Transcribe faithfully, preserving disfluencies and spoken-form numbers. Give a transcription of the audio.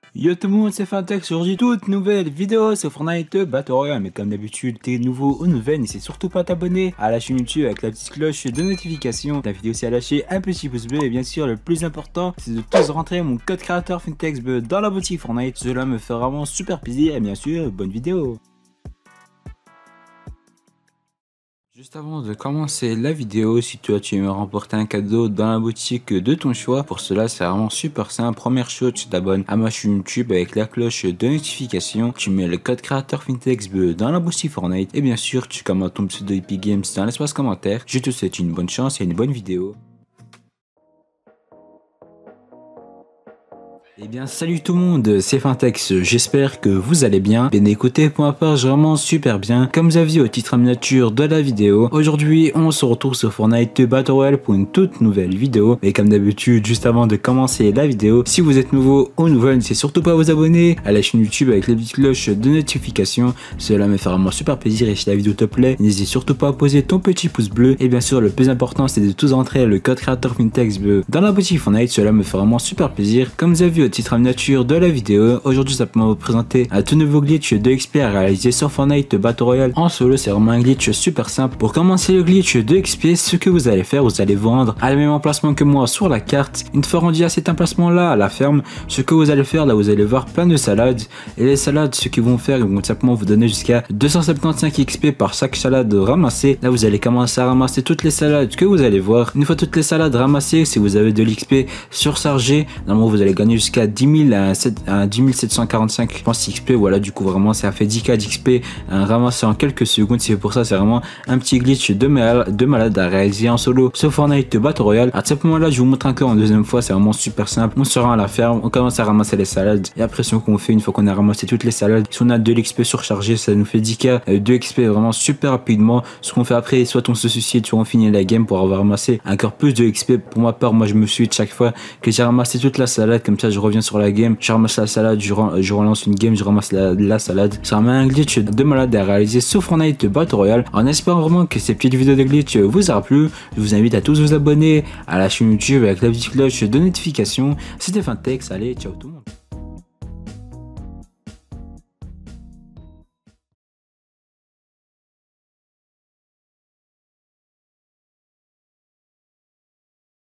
Yo tout le monde, c'est Fantex, aujourd'hui toute nouvelle vidéo sur Fortnite Battle Royale. Mais comme d'habitude, t'es nouveau ou nouvelle, n'hésite surtout pas à t'abonner à la chaîne YouTube avec la petite cloche de notification. T'invite aussi à lâcher un petit pouce bleu et bien sûr le plus important, c'est de tous rentrer mon code créateur Fantex dans la boutique Fortnite. Cela me fait vraiment super plaisir et bien sûr, bonne vidéo. Juste avant de commencer la vidéo, si toi tu veux remporter un cadeau dans la boutique de ton choix, pour cela c'est vraiment super simple. Première chose, tu t'abonnes à ma chaîne YouTube avec la cloche de notification, tu mets le code créateur Fantex dans la boutique Fortnite et bien sûr tu commentes ton pseudo Epic Games dans l'espace commentaire. Je te souhaite une bonne chance et une bonne vidéo. Eh bien salut tout le monde, c'est Fantex, j'espère que vous allez bien. Bien écoutez, pour ma part, je vraiment super bien. Comme vous avez vu au titre miniature de la vidéo, aujourd'hui on se retrouve sur Fortnite Battle Royale pour une toute nouvelle vidéo. Et comme d'habitude, juste avant de commencer la vidéo, si vous êtes nouveau ou nouvelle, n'hésitez surtout pas à vous abonner à la chaîne YouTube avec la petite cloche de notification. Cela me fera vraiment super plaisir et si la vidéo te plaît, n'hésite surtout pas à poser ton petit pouce bleu. Et bien sûr, le plus important, c'est de tous entrer le code créateur Fantex dans la boutique Fortnite. Cela me fera vraiment super plaisir. Comme vous avez vu au titre miniature de la vidéo, aujourd'hui ça peut vous présenter un tout nouveau glitch de X P à réaliser sur Fortnite Battle Royale en solo. C'est vraiment un glitch super simple. Pour commencer le glitch de X P, ce que vous allez faire, vous allez vous rendre à le même emplacement que moi sur la carte. Une fois rendu à cet emplacement là à la ferme, ce que vous allez faire là, vous allez voir plein de salades et les salades, ce qu'ils vont faire, ils vont tout simplement vous donner jusqu'à deux cent soixante-quinze X P par chaque salade ramassée. Là vous allez commencer à ramasser toutes les salades que vous allez voir. Une fois toutes les salades ramassées, si vous avez de l'X P surchargé, normalement vous allez gagner jusqu'à dix mille à dix mille sept cent quarante-cinq je pense X P. Voilà, du coup vraiment ça fait dix K d'X P euh, ramassé en quelques secondes. C'est pour ça c'est vraiment un petit glitch de, mal de malade à réaliser en solo sur Fortnite Battle Royale. À ce moment là, je vous montre encore une deuxième fois. C'est vraiment super simple. On se rend à la ferme, on commence à ramasser les salades et après ce qu'on fait, une fois qu'on a ramassé toutes les salades, si on a de l'X P surchargé, ça nous fait dix K euh, de X P vraiment super rapidement. Ce qu'on fait après, soit on se suicide, soit on finit la game pour avoir ramassé encore plus de X P. Pour ma part, moi je me suis chaque fois que j'ai ramassé toute la salade, comme ça je reviens sur la game, je ramasse la salade, je, je relance une game, je ramasse la, la salade. C'est vraiment un glitch de malade à réaliser sur Fortnite Battle Royale. En espérant vraiment que ces petites vidéos de glitch vous aura plu, je vous invite à tous vous abonner à la chaîne YouTube avec la petite cloche de notification. C'était Fantex, allez, ciao tout le monde.